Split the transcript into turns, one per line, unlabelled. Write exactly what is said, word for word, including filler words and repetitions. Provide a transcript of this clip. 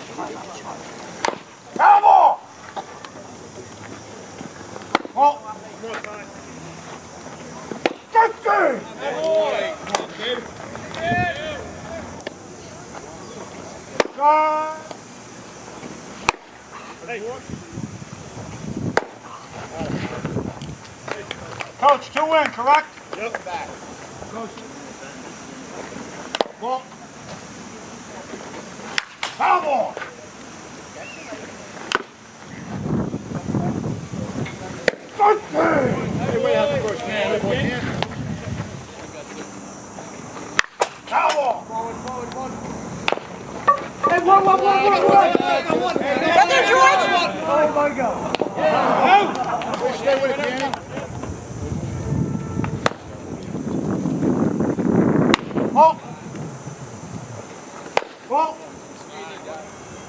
Cowboy! Well, fifty! Coach, two in, correct?
Yep. Back.
Coach. Well, Cowboy! fifty!
Hey, way out the first man.
Cowboy!
Forward, forward, forward.
Hey, one, one, one, one, one!
Get there, George!
Oh my God!
Yeah. Stay with it, Danny.
Oh! Oh!